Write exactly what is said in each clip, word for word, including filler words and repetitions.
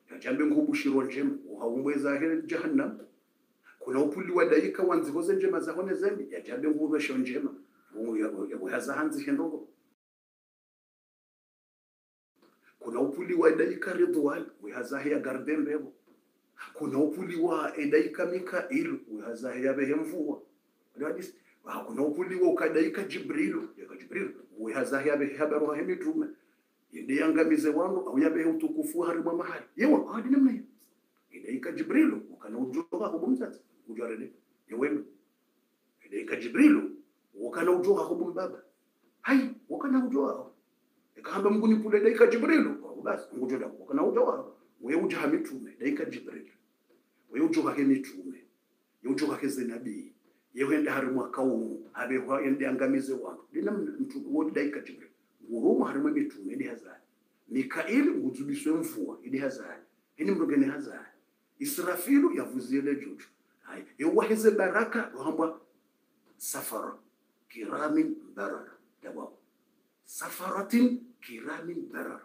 jambe ngubushirwa njema uhaumbweza hele jahannam kuna upuli wa daika wanzihoze njema za hone zembi ya jambe ngubesho njema uhaza hanzi hendogo kuna upuli wa daika ridwan uhaza ya gardembebo kuna upuli wa daika mikail uhaza ya behemvua hadis kuna upuli wa ukadaika jibril ya jibril uhaza ya behabaru hemitume yende yangamize wangu au yabe utukufu harimwa mahali yewa hadi namna hiyo ilaika jibril ukana ujoga kubumzati ujarele yewe ilaika jibril ukana ujoga kubumbaba hai ukana ujoga ikamba mungu nipule ilaika jibril basi ngujoda ukana ujoga wewe ujaha mitume ilaika jibril wewe ujoga hemitume yewe ujoga heze nabii yewe ende harimwa kaumu abe yende yangamize wangu dinamna mtu wodi ilaika jibril uruma harimwe mitume ndi hazari mikaeli nguzubiswe mvua ndi hazari ini mrogene hazari israfilu yavuzile juju hai yowaheze baraka wahamba safara kiramin barara dawa safaratin kiramin barara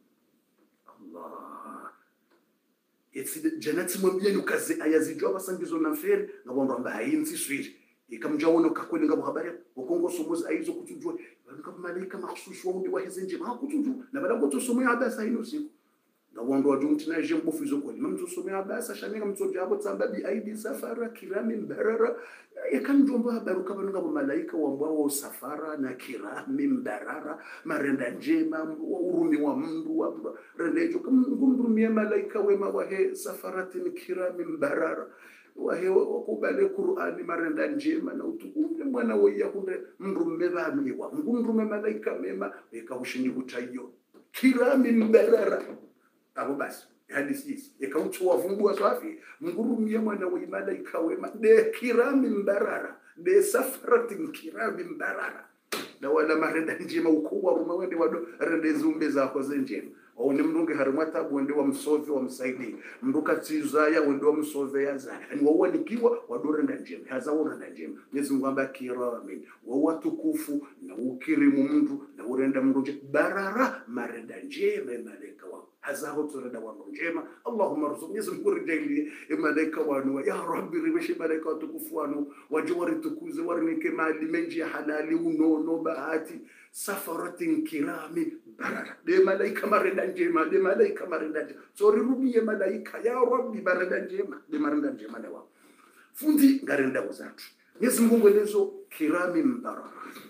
Allah yetsi janati mwambie ukaze ayazijwa basangizo na mferi ngabomba mba hayinzi swiri ikamjawono kakweli ngabo habari ukongo somoza aizo kutujwa ngabo malaika makhsusu wandi waheze nje makutujwa na bala kutosomea abasa hino siku ngabo wajumti na je mbofizo kweli mtu somea abasa shamika mtu jabo tsamba bi aidi safara kiramin barara yakanjomba habari kabano ngabo malaika wambao safara na kiramin barara marenda njema urumi wa mndu wa rendejo kumrumia malaika wema wahe safaratin kiramin barara wahe wakubale Qur'ani marenda njema na utukufu mwana wa yakunde mrume bamiwa ngumrume malaika mema ekawushini kutayo kiramin barara abo basi hadisi ekawutu wavumbua swafi ngurumia mwana wa malaika wema de kiramin barara de safaratin kiramin barara na wala marenda njema ukubwa ruma wende wado rende zumbe zako zenjema au ni mndunge harimata wende wa msove wa msaidi mnduka tizaya wende wa msove ya za ni wawa nikiwa wadore na njema haza wana na njema Mwenyezi Mungu amba kiramin wawa tukufu na ukirimu mndu na urenda mndu barara marenda njema malaika wa haza hotorenda wa njema Allahumma rzuq Mwenyezi Mungu rijali malaika wanu ya rabbi ribeshi malaika tukufu wanu wajwari tukuze warnike mali menji halali unono bahati safaratin kirami barara de malaika marenda njema de malaika marenda njema so rirubiye malaika ya rabbi marenda njema de marenda njema dawa fundi ngarenda uzatu Mwenyezi Mungu elezo kirami barara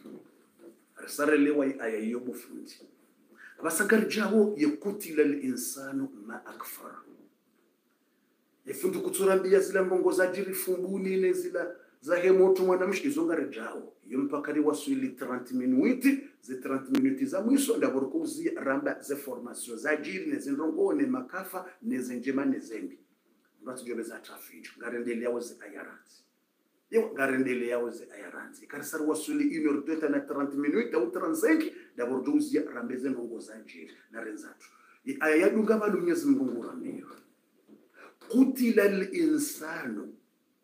arsale wa aya yobu fundi basagar jawo yakutila al-insanu ma akfara yafundu kuturambia zila mbongo za jiri fumbuni ne zila za hemoto mwanamshi izongare jawo yompakari wasuli trente minutes ze trente minutes za mwisho ndaburukuzi ramba ze formation za jiri ne zindongo ne makafa ne zenjema ne zembi ngatujobeza traffic ngarendelea wazi ayaranzi yo ngarendelea wazi ayaranzi karisar wasuli une heure na trente minutes au trente-cinq ndaburukuzi ramba ze ndongo za jiri na renzatu aya yadunga balu Mwenyezi Mungu ramio qutila al-insanu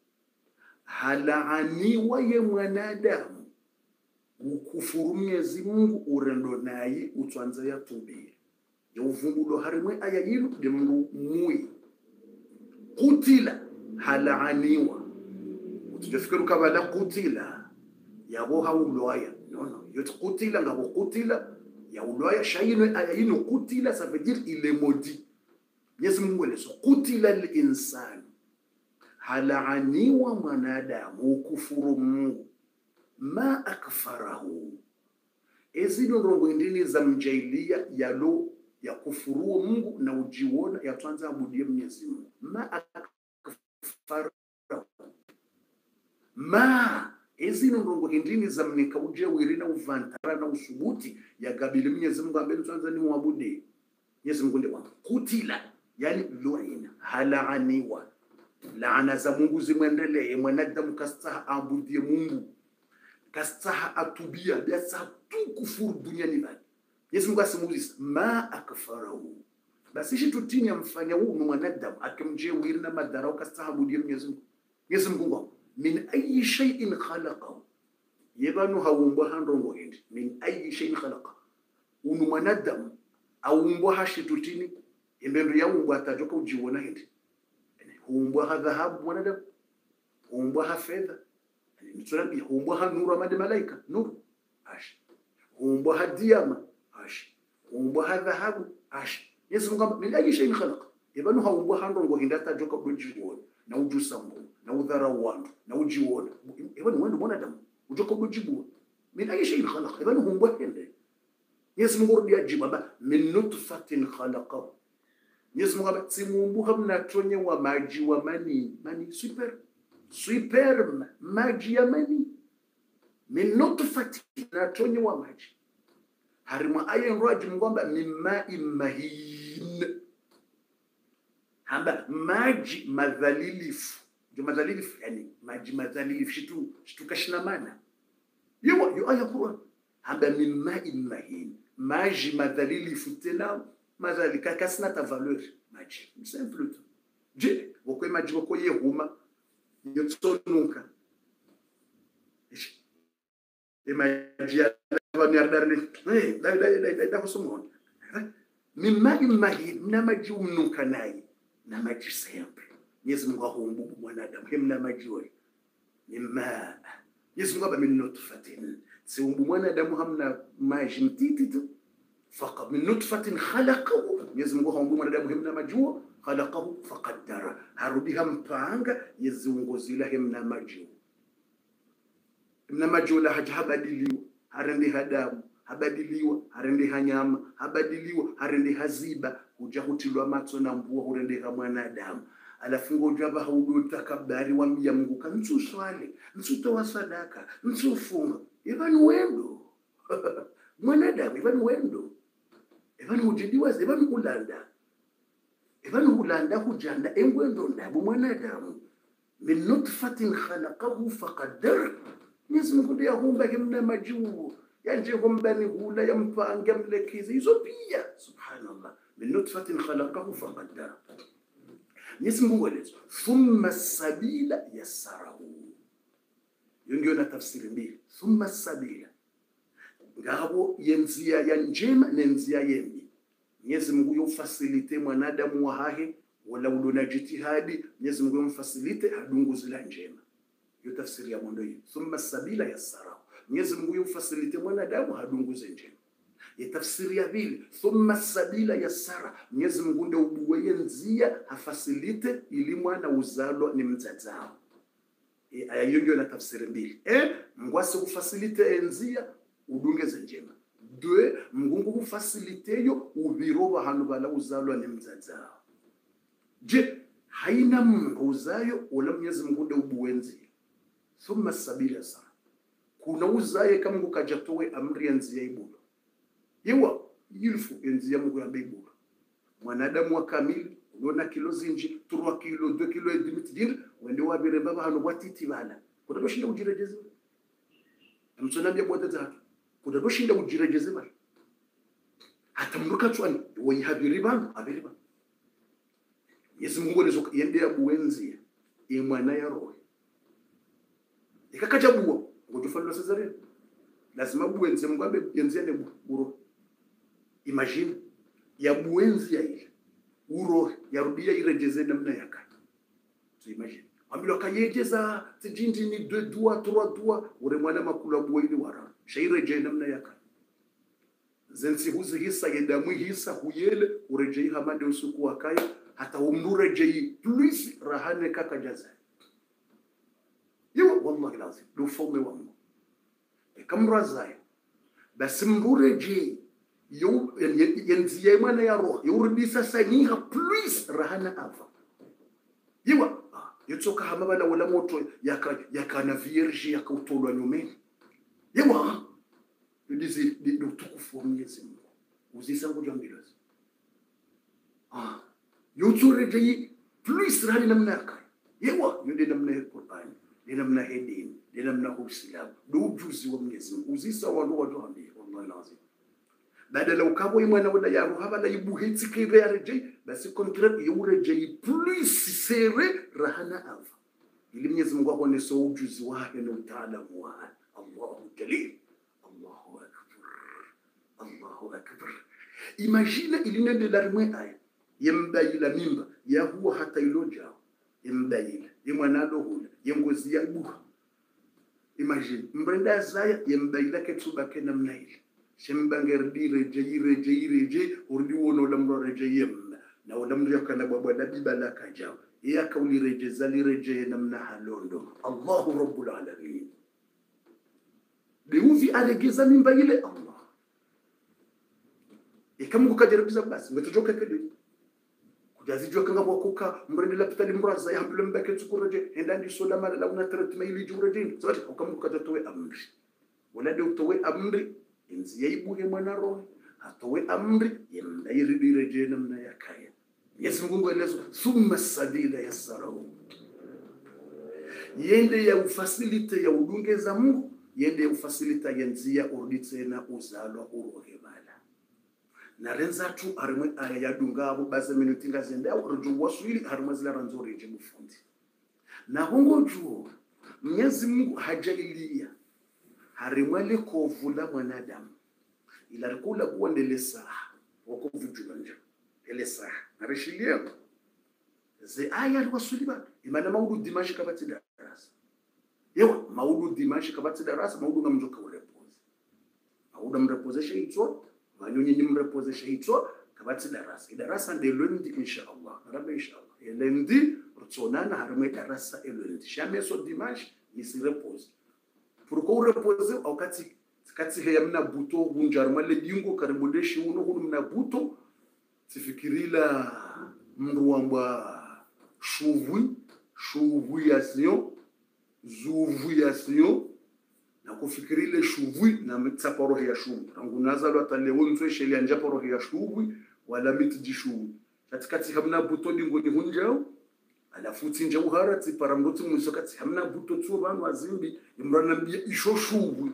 halaaniwa ye mwanadamu ukufuru Mwenyezi Mungu urendo naye utwanza ya tubiri ya uvumbulo harimwe aya yinu de mndu mui qutila halaaniwa utujafikiru kabala qutila yabo haulwaya no no yote qutila ngabo qutila ya ulwaya shayinu aya yinu qutila ça veut dire il est maudit Mwenyezi Mungu eleso qutila al-insanu halaaniwa mwanadamu kufuru Mungu ma akfarahu ezino rongo ndini za mjailia yalo ya kufuru Mungu na ujiona ya tuanza abudie Mwenyezi Mungu ma akfarahu ma ezino rongo ndini za mnika uje wirina uvantara na usubuti ya gabili Mwenyezi Mungu ambaye tuanza ni muabudi Mwenyezi Mungu ndiye kutila yani luina halaaniwa laana za Mungu zimwendelee mwanadamu kastaha abudie Mungu kastaha atubia biasa tu kufuru duniani bali Yesu Mungu asimuuliza ma akfarahu basi shi tutinya mfanya huu mwanadamu akimjie wirina madharau kastaha abudie Mwenyezi Mungu Yesu Mungu min ayi shay'in khalaqahu yebanu hawumbo handongo hindi min ayi shay'in khalaqa unu mwanadamu awumbo hashi tutini Imbendo ya umbwa atajoka ujiona hindi. Umbwa ha dhahabu mwanadamu. Umbwa ha fedha. Nitulambia umbwa ha nuru amade malaika. Nuru. Ashi. Umbwa ha diyama. Ashi. Umbwa ha dhahabu. Ashi. Yesu Mungu min ayi shay'in khalaqa. Ibanu ha umbwa ha ndongo hindi atajoka ujiona. Na ujusa Mungu. Na udhara wandu. Na ujiona. Ibanu wendo mwanadamu. Ujoka ujiona. Min ayi shay'in khalaqa. Ibanu umbwa hindi. Yesu Mungu ndiye ajiba min nutfatin khalaqahu. Yesu Mungu atimumbuka mnatonye wa maji wa mani mani super super maji ya mani min nutfatin natonye wa maji harima ayen roji mngomba mimma imahin hamba maji madhalilifu ndio madhalilifu yani maji madhalilifu shitu shitu kashinamana yewa yo aya Qur'an hamba mimma imahin maji madhalilifu tena mazalika kasina ta valeur maji simple tu je wako maji wako yehuma yotsonuka e maji ya vanardarne eh da da da da kusumona mimma imahi na maji umnuka nayi na maji simple Yesu Mungu ahumbu mwanadamu hemna maji wewe mimma Yesu Mungu min nutfatin si umbu mwanadamu hamna maji mtiti tu فقط من نطفة خلقه يزم غو هونغو مانا مهمنا مجو خلقه فقدر هربيها مبانغا يزم غوزيلا همنا مجو همنا مجو لا حاجه habadiliwa harende hadamu habadiliwa harende hanyama habadiliwa harende haziba uja hutilwa matso na mbuo hurende ha mwanadamu alafu ngoja ba haudo takabari wa mbia Mungu kanitsu swale nitsuto wa sadaka nitsufunga ibani wendo mwanadamu ibani wendo ibani ujidiwa ibani ulanda ibani ulanda hujanda engwendo ndabo mwanadamu min nutfatin khalaqahu faqaddar Yesu Mungu ndiye humba himna majuu yanje humbani hula yampanga mlekizi hizo pia subhanallah min nutfatin khalaqahu faqaddar Yesu Mungu alezo thumma sabila yassarahu yongiyo na tafsiri mbili thumma sabila ngabo yenzia ya njema nenzia yembi Mwenyezi Mungu yofasilite mwanadamu wa hahe wala ulona jitihadi Mwenyezi Mungu yomfasilite hadungu zila njema yo tafsiri ya mondo hiyo thumma sabila yassara Mwenyezi Mungu yofasilite mwanadamu hadungu zile njema ya tafsiri ya pili thumma sabila yassara Mwenyezi Mungu ndio ubuwe nzia hafasilite ili mwana uzalwa ni mtazao e aya hiyo na tafsiri mbili eh ngwase kufasilite enzia udungeze njema dwe Mungu kufasilite yo ubiroba hanu bala uzalwa ni mzazao je haina Mungu uzayo wala Mwenyezi Mungu ndio ubuwenzi thumma sabila sana kuna uzaye kama Mungu kajatowe amri enzi ya ibulu yewa yilfu enzi ya Mungu ya ibulu mwanadamu wa kamili unaona kilo zinji trois kilo deux kilo et demi tidil wende wabire baba hanu watiti bala kuna doshinda ujirejeze mtsonambia bwata zake kuna doshinda ujirejeze bala hata mruka twani wayihabiriba abiriba Yesu Mungu lezo yende abuwenzi e mwana ya roho ikakaja buo ngotufalwa Cesare lazima buwenzi Mungu ambe yenzene buro imagine ya buwenzi ya ile uro yarudia irejeze namna yake so imagine ambilo kayejeza tijindi ni deux doigts trois doigts ure mwana makula buo ile wara shaireje namna yake zensi huzi hisa yedamu hisa huyele urejei hamande usuku wakaya hata umnure jei plus rahane kaka jaza yo wallahi lazim do fome wangu e kamrazai bas mbure jei yo yenziye mana ya roho yurudisa saniha plus rahana afa yiwa yotsoka hamabala wala moto yaka yakana vierge yakautolwa nyumeni yiwa ndizi ndi utukufu wa Mwenyezi Mungu uzisa ngoja mbilazi ah yotsore plus rani namna yake yewa yode namna ya Qur'an ni namna hedini ni namna Uislamu do ujuzi wa Mwenyezi Mungu uzisa walo watu ambi wallahi lazim badala ukabo imwana wala ya ruhaba la ibuhitsi kire arejei basi contract yurejei plus sere rahana ava ili Mwenyezi Mungu akone so ujuzi wake na utaalamu wa Allahu Jalil Allahu akbar Allahu akbar imagine ilinende la rimwe aya yembayila mimba ya huwa hata iloja yembayila yemwanalo hula yengozi ya buha. Imagine mbrenda zaya yembayila ketuba kena mnaili shembangerdi reje reje reje urdi wono lamro reje yem na lamro yakana baba dabiba la kajao ya kauli reje zali reje namna halondo. Allahu rabbul alamin biuvi alegeza mimba ile Allah ikamu kujaribiza basi ngetojoka kede kujazijwa kanga bokuka mbrende la pitali mraza ya mbele mbake tukuraje endandi sola mala la una treatment ili juraje zote ukamu kujatowe amri wala de utowe amri inzi yaibuhe mwana roho atowe amri yemdairi reje namna yakaya. Yesu Mungu elezo thumma sabila yasarahu yende ya ufasilite ya udunge za Mungu yende ya ufasilita yenzia urditse na uzalwa urohe mala na renza tu harimwe aya yadungabo baze minutinga zenda uruju waswili harimwe zila ranzori je mufundi na hongo juo Mwenyezi Mungu hajalilia harimwe le kovula mwanadamu ila rikula kuwa ndele saha wako vijulanja ele saha narishilia ze aya alwasuliba imana maudu dimashi kabati darasa yewa maudu dimashi kabati darasa maudu ngamjoka urepoze maudu mrepozesha hitwa manyonyi ni mrepozesha hitwa kabati darasa darasa ndelundi inshallah rabbi inshallah elendi rutsonana harime darasa elendi shameso dimashi nisirepose pourquoi reposer au kati kati ya mna buto bunjarma le bingo karibuleshi uno hunu mna buto tifikirila mruamba shuvwi shuvwi yasio zuvwi yasio na kufikirile shuvwi na mtsaporo ya shuvwi rangunaza lo atalewonzo sheli anja poro ya shuvwi wala mitji shuvwi katikati hamna buto lingo ni hunjao alafu tinje uhara tiparamdoti mwisokati hamna buto tu bantu azimbi imrana mbia isho shuvwi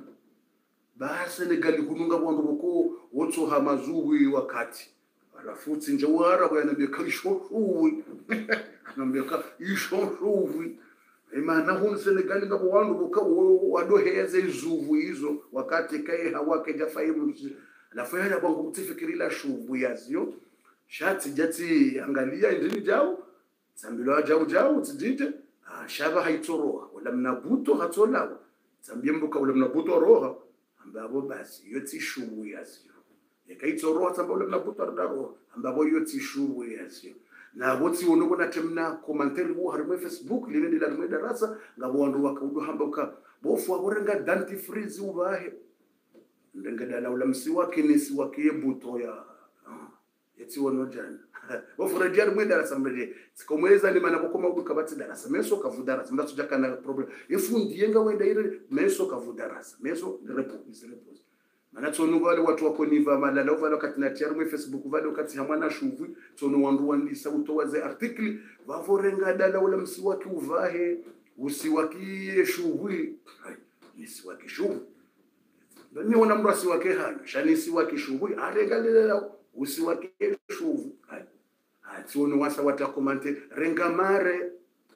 ba Senegal kununga bondo boko wotso hamazuwi wakati alafu tinje uhara bwana mbia isho shuvwi anambia isho shuvwi imana hun Senegal ngabo wandu boka wadoheze izuvu hizo wakati kai hawake jafaimu alafu ya bangu mtifikirila shuvwi yazio shati jati angalia indini jao Zambilo jao jao tijije ah shaba haitoroha wala mnabuto hatolawa zambiembuka wala mnabuto roha ambabo basi yoti shubu yasio yakaitoroha tamba wala mnabuto ardaro ambabo yoti shubu yasio na boti wono na temna commentaire bo harimo Facebook lile la harimo darasa ngabo wandu wakaudo hambuka bofu aborenga danti freeze ubahe ndenga dala wala msiwa kinisi wakie buto ya yeti wono jana wafura jari mwe darasa mbele sikomweza ni mana kokoma ubuka bati darasa meso kavudarasa mbato jaka na problem yefundi yenga wenda ile meso kavudarasa meso repo repo mana tsono wale watu wako niva malala wale wakati na tiaru mwe Facebook wale wakati hamwana shuvu tsono wandu wandisa utowaze article wavorenga dala wala msiwaki uvahe usiwaki shuvu nisiwaki shuvu ndio wana mrasi wake hana shani siwaki shuvu arengalela usiwaki shuvu atuno wasa watakomante rengamare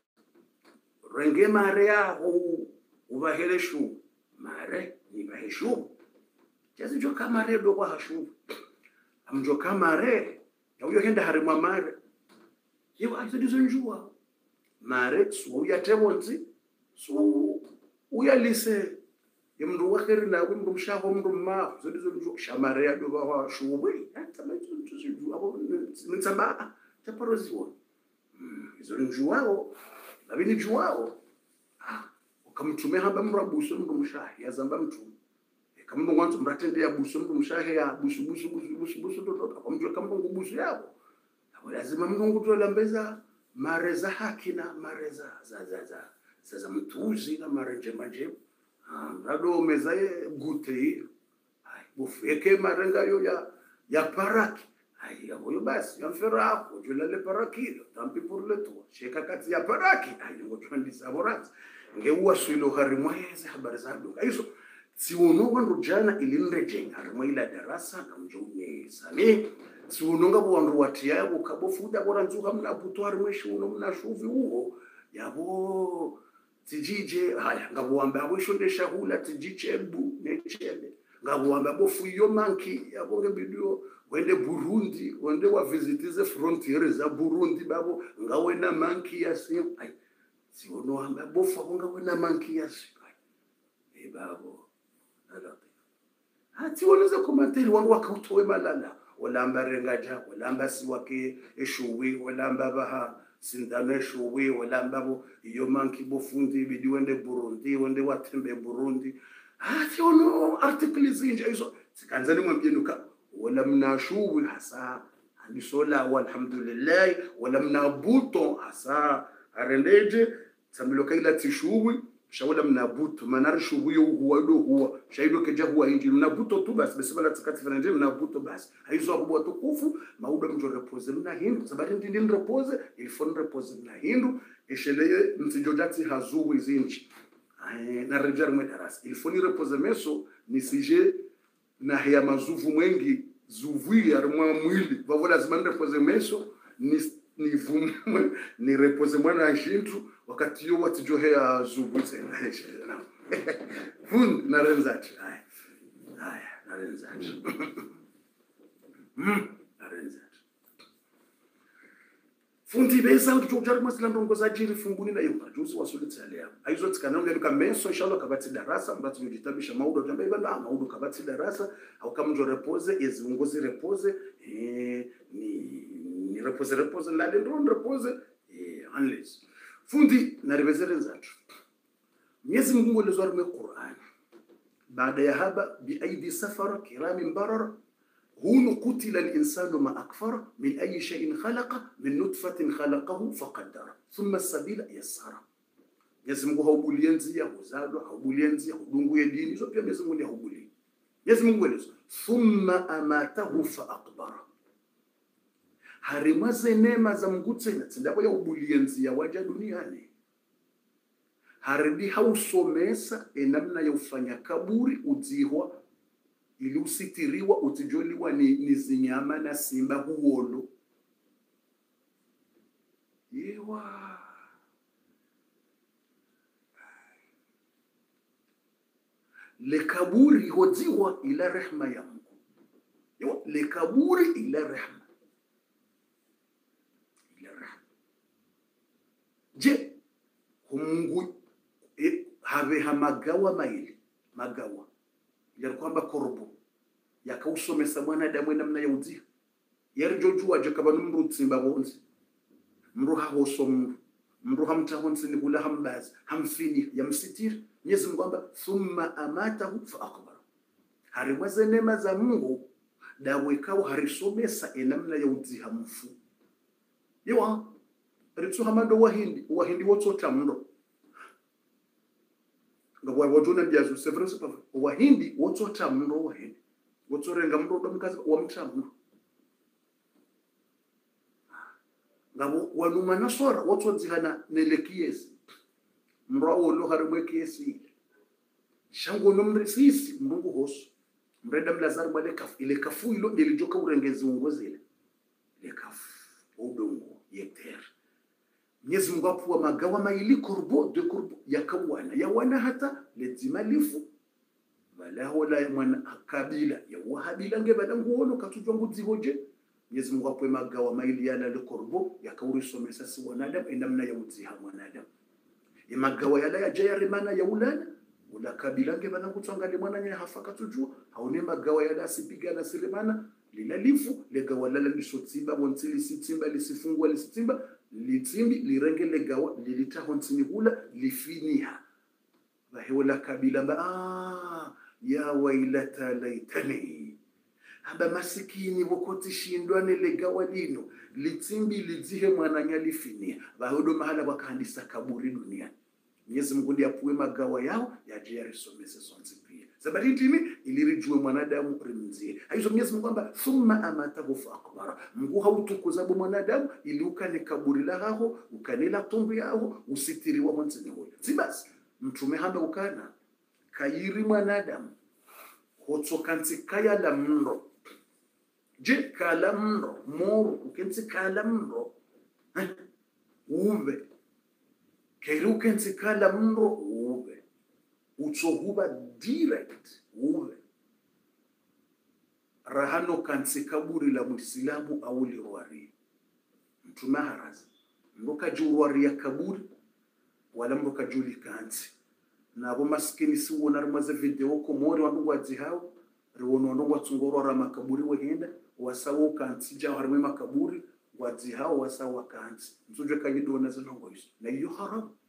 rengemare yaho ubahelshu mare ni baheshu jazi jo kamare do kwa hashu amjo kamare yawo henda harimwa mare yiwo azidizo njua mare so yatemonzi so uyalise yemndu wakheri na kumndu mshaho mndu ma zidizo njua shamare ya do kwa shuwe hata majizo njua abo nitsamba taparoziwa izo njuwao labini juwao ah ukamtumia hamba mrabuso mndu mshahi yazamba mtume kama mwanzo mratende ya buso mndu mshahi ya busu busu busu busu busu toto akamjua kama ngubusu yao lazima mndu tolambeza mareza haki na mareza za za za za mtuzi na mareje maje ah rado mezaye gute ai bufeke marenga yo ya ya paraki ai huyo basi yamfera hapo julale parakilo tampi pour le tour sheka kati ya paraki ai ngoto ndisa borat ngeuwa swilo harimweze habari za duka hizo si uno wandu jana ilinreje harimwila darasa na mjone sami si unonga wandu watia ukabofuda bora nzuka mna buto harimweshi uno mna shuvi huo yabo tijije haya ngabo amba abishondesha hula tijije bu nechele ngabo amba bofu yo manki yabonge bidio wende Burundi wende wa visitize frontiere za Burundi babo ngawe na manki ya si ai siono hamba bofa ngawe na manki ya si ai e babo ala hati wanaza komentari wangu wakautowe malala walamba rengaja walamba siwake eshuwi walamba baha sindano eshuwi walamba bo iyo manki bofundi bidi wende Burundi wende watembe Burundi hati ono article zinja hizo sikanzani mwambienuka wala mnashuwi hasa anisola walhamdulillah wala mnabuto hasa arendeje sambiloka ila tishuwi shawala mnabuto manari shuwi huwa do huwa shaido keja huwa inji mnabuto tu basi basi bala tikati fananje mnabuto basi haizo huwa tukufu mauda mjo repose mna hindu sabari ndi ndi repose ilifon repose mna hindu esheleye mtijojati hazuwi zinji na rejar mwedarasi ilifoni repose meso nisije na hea mazuvu mwengi zuvi ya mwa mwili vavo lazima repose meso ni ni vumwe ni repose mwana shintu wakati yo watijo hea zuvu tena na fund na renzati haya haya na renzati na renzati fundi besa utujari masilando ngoza jiri funguni na yuka juzi wasulitsalia aizo tsikanaonge luka menso inshallah kabati darasa mbati mujitabisha maudo jamba ibanda maudo kabati darasa au kama njo repose ezungozi repose eh ni ni repose repose la dendron repose eh unless fundi na revezere nzatu Mwenyezi Mungu alizwari mu Qur'an baada ya haba bi aidi safara kiramin barara هون قتل الإنسان ما أكفر من أي شيء خلق من نطفة خلقه فقدر ثم السبيل يسر يزمغو هوبولينزي هوزالو هوبولينزي هودونغو يديني زو بيا يزمغو لي هوبولي يزمغو لزو ثم أماته فأقبر هارمازي نيما زمغوتسينا تندابو يهوبولينزي يواجه دنياني هاربي hausomesa enamna ya ufanya kaburi udzihwa ili usitiriwa utijoliwa ni, ni zinyama na simba huolo yewa le kaburi hodziwa ila rehma ya Mungu yewa le kaburi ila rehma ila rehma je Mungu e, have hamagawa maili magawa ya kwamba korbo yakausomesa mwanadamu namna ya udzia yarjojua je kabanu mru tsimba wonzi mru haho som mru hamta honsi ni kula hambaz hamfini yamsitir Mwenyezi Mungu kwamba thumma amatahu fa akbar harimwaze neema za Mungu dawe kao harisomesa namna ya udzia mfu yewa ritsu hamando wahindi wahindi wotota mndo ngabwa wajuna biazu severance pa wahindi wotota mndo wahindi wotsorenga mndo domikazi wa mtambo ngabo wanuma nasora wotsodzikana nelekiesi mro lo harimwe kiesi shango nomrisisi mrungu hoso mreda mlazar mwale kaf ile kafu ilo ndilijoka urengezi ungozile ile kafu udongo yeter Mwenyezi Mungu apuwa magawa maili kurbo de kurbo yakawana yawana hata lezimalifu wala wala mwana kabila ya wahabila ngebada nguono katujwa ngudzihoje Mwenyezi Mungu apuwa magawa maili yana le kurbo yakaurisomesa si wanadamu endamna ya udziha mwanadamu imagawa yala ya jayarimana ya ulana ula kabila ngebada ngutwangale mwana nya hafaka tujua haone magawa yala sipigana silemana lilalifu legawa lala lisotimba bontsili sitimba lisifungwa lisitimba litimbi lirenge legawa lilitaho ntini hula lifiniha vaheola kabila ba ah ya wailata laitani haba masikini wokoti shindwane legawa lino litimbi lidzihe mwananya lifinia vahodo mahala wakahandisa kaburi dunia Mwenyezi Mungu ndiye apuwe magawa yao yaje yarisomese sonzi pia sabari timi ilirijue mwanadamu rimzie haizo Mwenyezi Mungu kwamba thumma amatahu fa akbara Mungu hautukuza bo mwanadamu ili ukane kaburi la haho ukanela tumbi yao usitiri wa mwanzini huyo sibasi mtume hamba ukana kayiri mwanadamu hotsokanti kaya la mndo je kala mndo moro ukensi kala mndo uve Kairuken sikala mro uve utsohuba direct uve rahano kanse kaburi la Muislamu au liwari mtume harazi mboka juwari ya kaburi wala mboka juli kanse nabo maskini si wona rumaze video ko mori wandu wazi hao riwono wandu watsungoro ra makaburi wehenda wasawo kanse ja harime makaburi wazi hao wasawa kanse msuje kayidona zinongo iso na iyo haramu